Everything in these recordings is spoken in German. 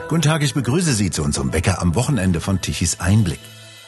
Guten Tag, ich begrüße Sie zu unserem Wecker am Wochenende von Tichys Einblick.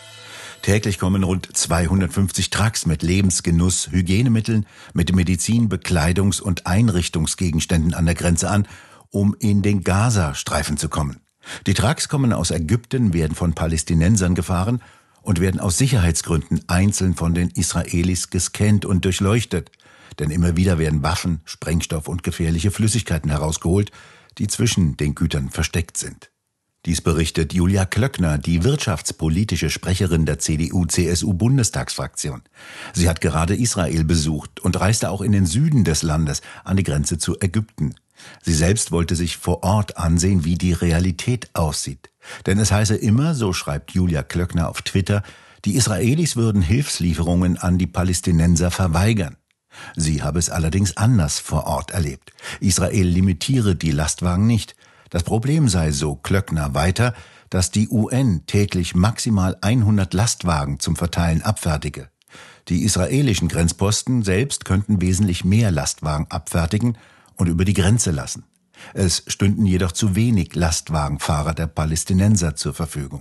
Täglich kommen rund 250 Trucks mit Lebensgenuss, Hygienemitteln, mit Medizin, Bekleidungs- und Einrichtungsgegenständen an der Grenze an, um in den Gazastreifen zu kommen. Die Trucks kommen aus Ägypten, werden von Palästinensern gefahren und werden aus Sicherheitsgründen einzeln von den Israelis gescannt und durchleuchtet. Denn immer wieder werden Waffen, Sprengstoff und gefährliche Flüssigkeiten herausgeholt, die zwischen den Gütern versteckt sind. Dies berichtet Julia Klöckner, die wirtschaftspolitische Sprecherin der CDU-CSU-Bundestagsfraktion. Sie hat gerade Israel besucht und reiste auch in den Süden des Landes an die Grenze zu Ägypten. Sie selbst wollte sich vor Ort ansehen, wie die Realität aussieht. Denn es heiße immer, so schreibt Julia Klöckner auf Twitter, die Israelis würden Hilfslieferungen an die Palästinenser verweigern. Sie habe es allerdings anders vor Ort erlebt. Israel limitiere die Lastwagen nicht. Das Problem sei, so Klöckner weiter, dass die UN täglich maximal 100 Lastwagen zum Verteilen abfertige. Die israelischen Grenzposten selbst könnten wesentlich mehr Lastwagen abfertigen und über die Grenze lassen. Es stünden jedoch zu wenig Lastwagenfahrer der Palästinenser zur Verfügung.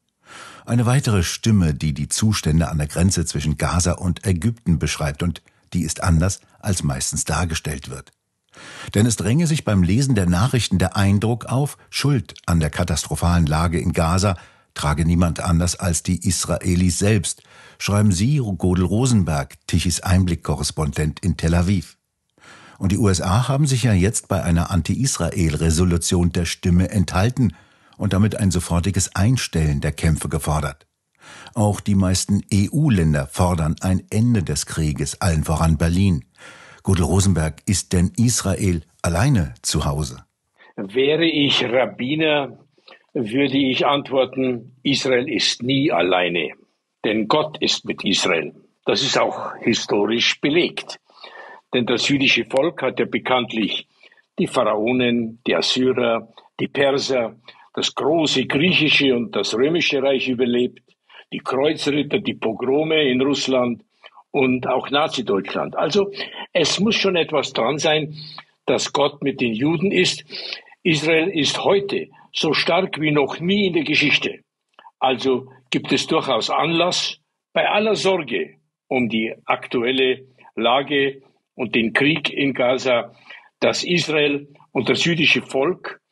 Eine weitere Stimme, die die Zustände an der Grenze zwischen Gaza und Ägypten beschreibt, und die ist anders, als meistens dargestellt wird. Denn es dränge sich beim Lesen der Nachrichten der Eindruck auf, Schuld an der katastrophalen Lage in Gaza trage niemand anders als die Israelis selbst, schreiben Sie, Godel Rosenberg, Tichys Einblick-Korrespondent in Tel Aviv. Und die USA haben sich ja jetzt bei einer Anti-Israel-Resolution der Stimme enthalten und damit ein sofortiges Einstellen der Kämpfe gefordert. Auch die meisten EU-Länder fordern ein Ende des Krieges, allen voran Berlin. Godel Rosenberg, ist denn Israel alleine zu Hause? Wäre ich Rabbiner, würde ich antworten, Israel ist nie alleine, denn Gott ist mit Israel. Das ist auch historisch belegt. Denn das jüdische Volk hat ja bekanntlich die Pharaonen, die Assyrer, die Perser, das große griechische und das römische Reich überlebt, die Kreuzritter, die Pogrome in Russland und auch Nazi-Deutschland. Also es muss schon etwas dran sein, dass Gott mit den Juden ist. Israel ist heute so stark wie noch nie in der Geschichte. Also gibt es durchaus Anlass, bei aller Sorge um die aktuelle Lage und den Krieg in Gaza, dass Israel und das jüdische Volk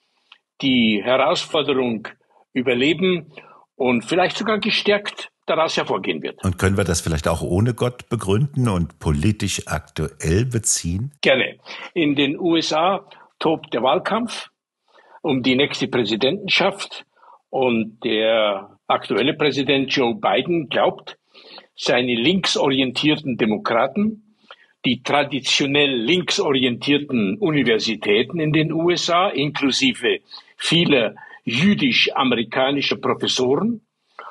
die Herausforderung überleben und vielleicht sogar gestärkt daraus hervorgehen wird. Und können wir das vielleicht auch ohne Gott begründen und politisch aktuell beziehen? Gerne. In den USA tobt der Wahlkampf um die nächste Präsidentenschaft und der aktuelle Präsident Joe Biden glaubt, seine linksorientierten Demokraten, die traditionell linksorientierten Universitäten in den USA, inklusive vieler jüdisch-amerikanischer Professoren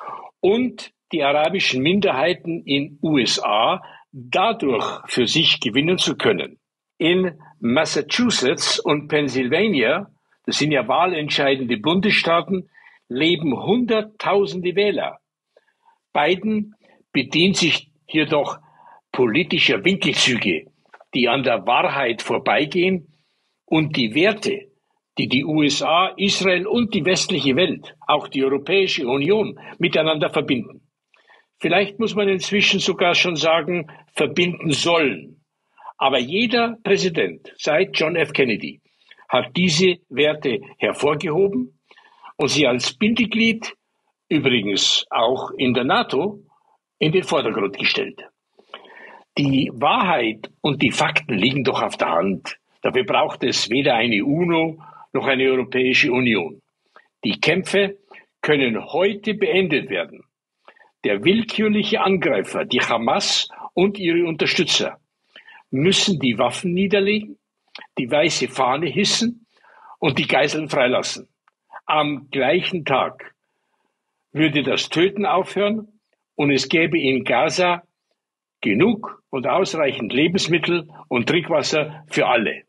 und die arabischen Minderheiten in USA dadurch für sich gewinnen zu können. In Massachusetts und Pennsylvania, das sind ja wahlentscheidende Bundesstaaten, leben Hunderttausende Wähler. Biden bedient sich jedoch politischer Winkelzüge, die an der Wahrheit vorbeigehen und die Werte, die die USA, Israel und die westliche Welt, auch die Europäische Union, miteinander verbinden. Vielleicht muss man inzwischen sogar schon sagen, verbinden sollen. Aber jeder Präsident seit John F. Kennedy hat diese Werte hervorgehoben und sie als Bindeglied, übrigens auch in der NATO, in den Vordergrund gestellt. Die Wahrheit und die Fakten liegen doch auf der Hand. Dafür braucht es weder eine UNO noch eine Europäische Union. Die Kämpfe können heute beendet werden. Der willkürliche Angreifer, die Hamas und ihre Unterstützer, müssen die Waffen niederlegen, die weiße Fahne hissen und die Geiseln freilassen. Am gleichen Tag würde das Töten aufhören und es gäbe in Gaza genug und ausreichend Lebensmittel und Trinkwasser für alle.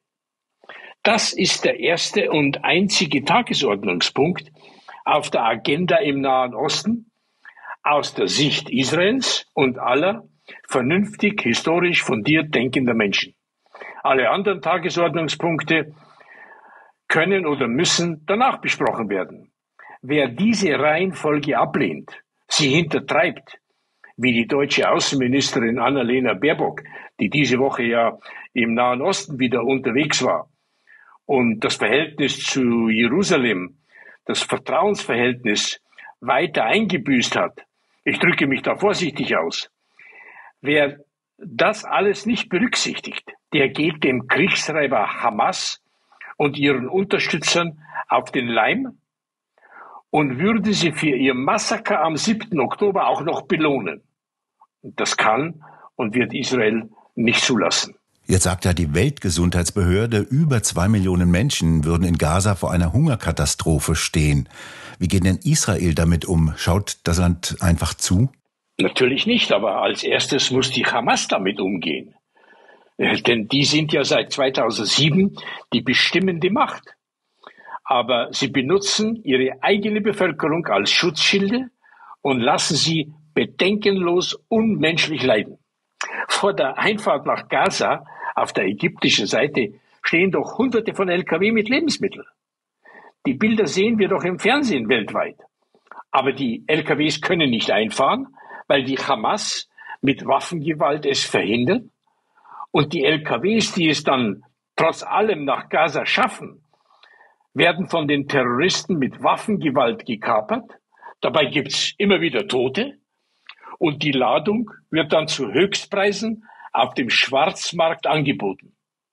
Das ist der erste und einzige Tagesordnungspunkt auf der Agenda im Nahen Osten aus der Sicht Israels und aller vernünftig, historisch fundiert denkender Menschen. Alle anderen Tagesordnungspunkte können oder müssen danach besprochen werden. Wer diese Reihenfolge ablehnt, sie hintertreibt, wie die deutsche Außenministerin Annalena Baerbock, die diese Woche ja im Nahen Osten wieder unterwegs war, und das Verhältnis zu Jerusalem, das Vertrauensverhältnis weiter eingebüßt hat. Ich drücke mich da vorsichtig aus. Wer das alles nicht berücksichtigt, der geht dem Kriegstreiber Hamas und ihren Unterstützern auf den Leim und würde sie für ihr Massaker am 7. Oktober auch noch belohnen. Das kann und wird Israel nicht zulassen. Jetzt sagt ja die Weltgesundheitsbehörde, über 2 Millionen Menschen würden in Gaza vor einer Hungerkatastrophe stehen. Wie geht denn Israel damit um? Schaut das Land einfach zu? Natürlich nicht, aber als erstes muss die Hamas damit umgehen. Denn die sind ja seit 2007 die bestimmende Macht. Aber sie benutzen ihre eigene Bevölkerung als Schutzschilde und lassen sie bedenkenlos unmenschlich leiden. Vor der Einfahrt nach Gaza auf der ägyptischen Seite stehen doch Hunderte von LKW mit Lebensmitteln. Die Bilder sehen wir doch im Fernsehen weltweit. Aber die LKWs können nicht einfahren, weil die Hamas mit Waffengewalt es verhindert. Und die LKWs, die es dann trotz allem nach Gaza schaffen, werden von den Terroristen mit Waffengewalt gekapert. Dabei gibt's immer wieder Tote. Und die Ladung wird dann zu Höchstpreisen auf dem Schwarzmarkt angeboten.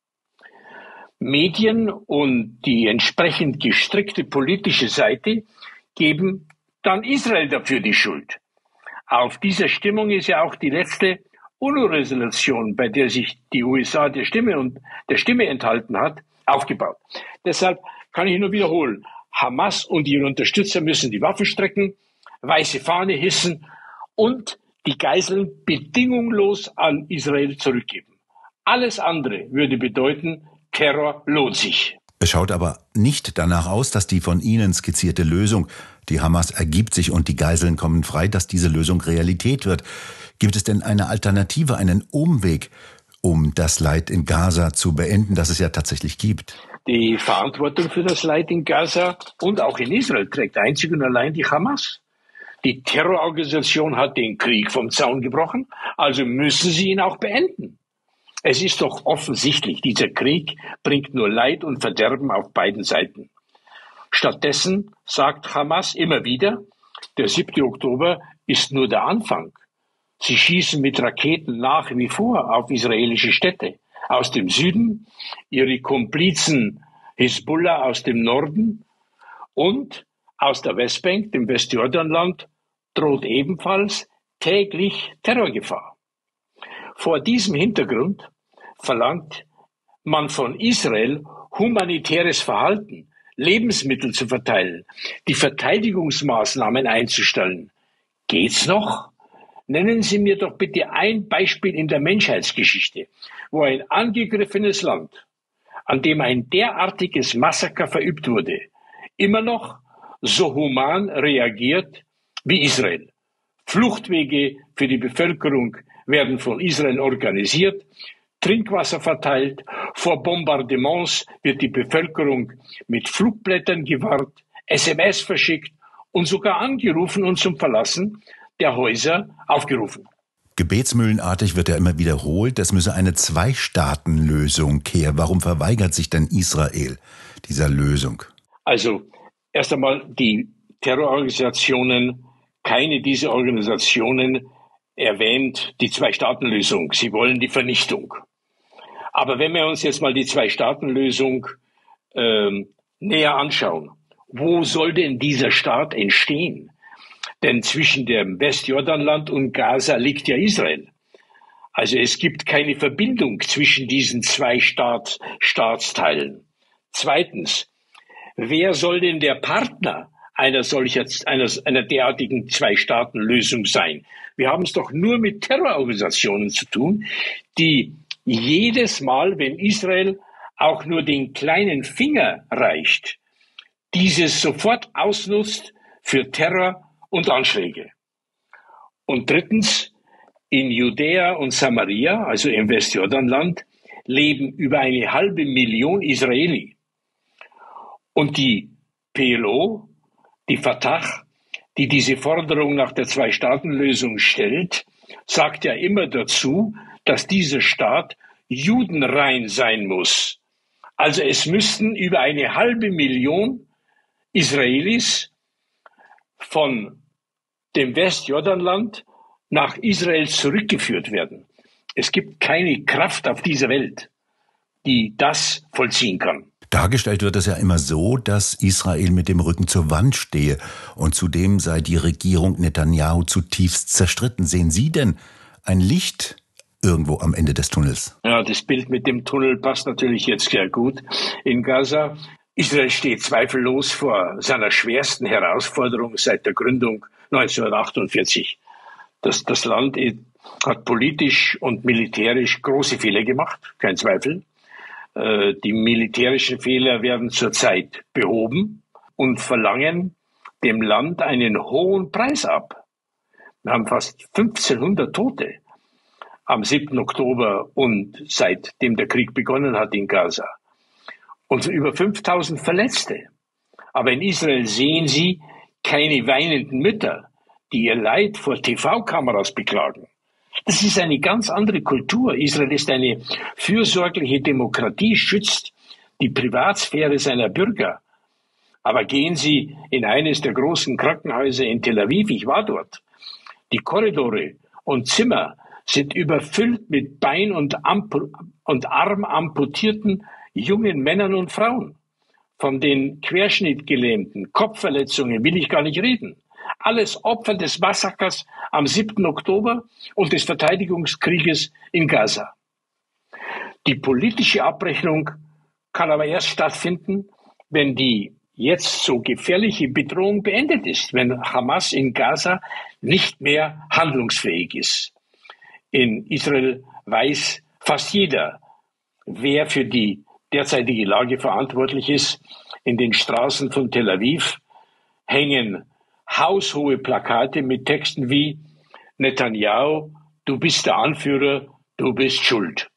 Medien und die entsprechend gestrickte politische Seite geben dann Israel dafür die Schuld. Auf dieser Stimmung ist ja auch die letzte UNO-Resolution, bei der sich die USA der Stimme enthalten hat, aufgebaut. Deshalb kann ich nur wiederholen, Hamas und ihre Unterstützer müssen die Waffen strecken, weiße Fahne hissen und die Geiseln bedingungslos an Israel zurückgeben. Alles andere würde bedeuten, Terror lohnt sich. Es schaut aber nicht danach aus, dass die von Ihnen skizzierte Lösung, die Hamas ergibt sich und die Geiseln kommen frei, dass diese Lösung Realität wird. Gibt es denn eine Alternative, einen Umweg, um das Leid in Gaza zu beenden, das es ja tatsächlich gibt? Die Verantwortung für das Leid in Gaza und auch in Israel trägt einzig und allein die Hamas. Die Terrororganisation hat den Krieg vom Zaun gebrochen, also müssen sie ihn auch beenden. Es ist doch offensichtlich, dieser Krieg bringt nur Leid und Verderben auf beiden Seiten. Stattdessen sagt Hamas immer wieder, der 7. Oktober ist nur der Anfang. Sie schießen mit Raketen nach wie vor auf israelische Städte. Aus dem Süden, ihre Komplizen Hisbollah aus dem Norden und aus der Westbank, dem Westjordanland, droht ebenfalls täglich Terrorgefahr. Vor diesem Hintergrund verlangt man von Israel humanitäres Verhalten, Lebensmittel zu verteilen, die Verteidigungsmaßnahmen einzustellen. Geht's noch? Nennen Sie mir doch bitte ein Beispiel in der Menschheitsgeschichte, wo ein angegriffenes Land, an dem ein derartiges Massaker verübt wurde, immer noch so human reagiert wie Israel. Fluchtwege für die Bevölkerung werden von Israel organisiert, Trinkwasser verteilt, vor Bombardements wird die Bevölkerung mit Flugblättern gewarnt, SMS verschickt und sogar angerufen und zum Verlassen der Häuser aufgerufen. Gebetsmühlenartig wird ja immer wiederholt, es müsse eine Zwei-Staaten-Lösung her. Warum verweigert sich denn Israel dieser Lösung? Also erst einmal die Terrororganisationen, keine dieser Organisationen erwähnt die Zwei-Staaten-Lösung. Sie wollen die Vernichtung. Aber wenn wir uns jetzt mal die Zwei-Staaten-Lösung näher anschauen, wo soll denn dieser Staat entstehen? Denn zwischen dem Westjordanland und Gaza liegt ja Israel. Also es gibt keine Verbindung zwischen diesen zwei Staatsteilen. Zweitens, wer soll denn der Partner einer derartigen Zwei-Staaten-Lösung sein? Wir haben es doch nur mit Terrororganisationen zu tun, die jedes Mal, wenn Israel auch nur den kleinen Finger reicht, dieses sofort ausnutzt für Terror und Anschläge. Und drittens, in Judäa und Samaria, also im Westjordanland, leben über 500.000 Israeli. Und die PLO, die Fatah, die diese Forderung nach der Zwei-Staaten-Lösung stellt, sagt ja immer dazu, dass dieser Staat judenrein sein muss. Also es müssten über 500.000 Israelis von dem Westjordanland nach Israel zurückgeführt werden. Es gibt keine Kraft auf dieser Welt, die das vollziehen kann. Dargestellt wird es ja immer so, dass Israel mit dem Rücken zur Wand stehe und zudem sei die Regierung Netanyahu zutiefst zerstritten. Sehen Sie denn ein Licht irgendwo am Ende des Tunnels? Ja, das Bild mit dem Tunnel passt natürlich jetzt sehr gut in Gaza. Israel steht zweifellos vor seiner schwersten Herausforderung seit der Gründung 1948. Das Land hat politisch und militärisch große Fehler gemacht, kein Zweifel. Die militärischen Fehler werden zurzeit behoben und verlangen dem Land einen hohen Preis ab. Wir haben fast 1500 Tote am 7. Oktober und seitdem der Krieg begonnen hat in Gaza. Und über 5000 Verletzte. Aber in Israel sehen Sie keine weinenden Mütter, die ihr Leid vor TV-Kameras beklagen. Das ist eine ganz andere Kultur. Israel ist eine fürsorgliche Demokratie, schützt die Privatsphäre seiner Bürger. Aber gehen Sie in eines der großen Krankenhäuser in Tel Aviv, ich war dort. Die Korridore und Zimmer sind überfüllt mit Bein- und Arm amputierten jungen Männern und Frauen. Von den Querschnittgelähmten, Kopfverletzungen will ich gar nicht reden. Alles Opfer des Massakers am 7. Oktober und des Verteidigungskrieges in Gaza. Die politische Abrechnung kann aber erst stattfinden, wenn die jetzt so gefährliche Bedrohung beendet ist, wenn Hamas in Gaza nicht mehr handlungsfähig ist. In Israel weiß fast jeder, wer für die derzeitige Lage verantwortlich ist. In den Straßen von Tel Aviv hängen haushohe Plakate mit Texten wie Netanyahu, du bist der Anführer, du bist schuld.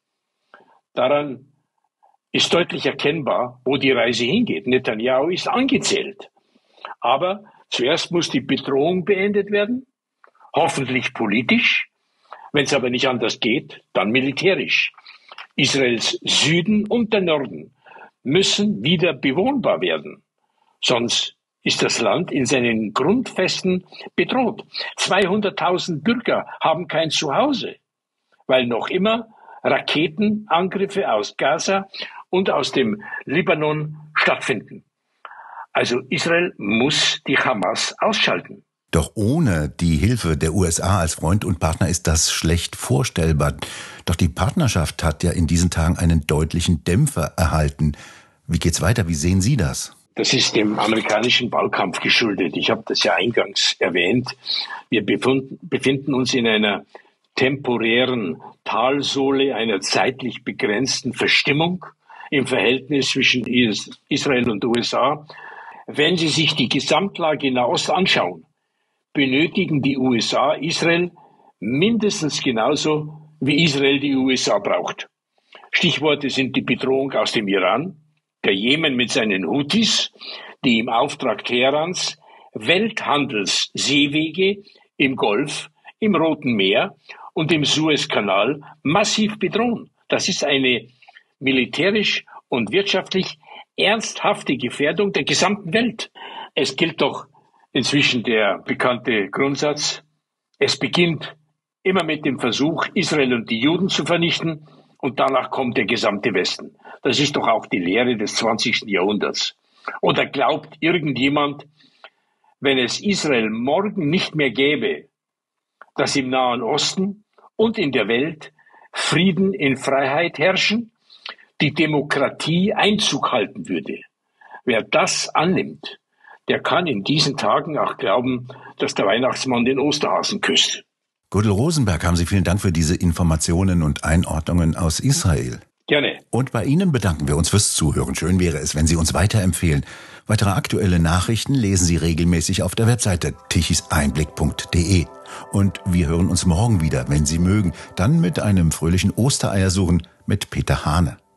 Daran ist deutlich erkennbar, wo die Reise hingeht. Netanyahu ist angezählt. Aber zuerst muss die Bedrohung beendet werden, hoffentlich politisch. Wenn es aber nicht anders geht, dann militärisch. Israels Süden und der Norden müssen wieder bewohnbar werden. Sonst ist das Land in seinen Grundfesten bedroht. 200.000 Bürger haben kein Zuhause, weil noch immer Raketenangriffe aus Gaza und aus dem Libanon stattfinden. Also Israel muss die Hamas ausschalten. Doch ohne die Hilfe der USA als Freund und Partner ist das schlecht vorstellbar. Doch die Partnerschaft hat ja in diesen Tagen einen deutlichen Dämpfer erhalten. Wie geht's weiter? Wie sehen Sie das? Das ist dem amerikanischen Wahlkampf geschuldet. Ich habe das ja eingangs erwähnt. Wir befinden uns in einer temporären Talsohle, einer zeitlich begrenzten Verstimmung im Verhältnis zwischen Israel und USA. Wenn Sie sich die Gesamtlage Nahost anschauen, benötigen die USA Israel mindestens genauso, wie Israel die USA braucht. Stichworte sind die Bedrohung aus dem Iran, der Jemen mit seinen Houthis, die im Auftrag Teherans Welthandelsseewege im Golf, im Roten Meer und im Suezkanal massiv bedrohen. Das ist eine militärisch und wirtschaftlich ernsthafte Gefährdung der gesamten Welt. Es gilt doch inzwischen der bekannte Grundsatz, es beginnt immer mit dem Versuch, Israel und die Juden zu vernichten und danach kommt der gesamte Westen. Das ist doch auch die Lehre des 20. Jahrhunderts. Oder glaubt irgendjemand, wenn es Israel morgen nicht mehr gäbe, dass im Nahen Osten und in der Welt Frieden in Freiheit herrschen, die Demokratie Einzug halten würde? Wer das annimmt, der kann in diesen Tagen auch glauben, dass der Weihnachtsmann den Osterhasen küsst. Gudel Rosenberg, haben Sie vielen Dank für diese Informationen und Einordnungen aus Israel. Gerne. Und bei Ihnen bedanken wir uns fürs Zuhören. Schön wäre es, wenn Sie uns weiterempfehlen. Weitere aktuelle Nachrichten lesen Sie regelmäßig auf der Webseite tichiseinblick.de. Und wir hören uns morgen wieder, wenn Sie mögen. Dann mit einem fröhlichen Ostereiersuchen mit Peter Hane.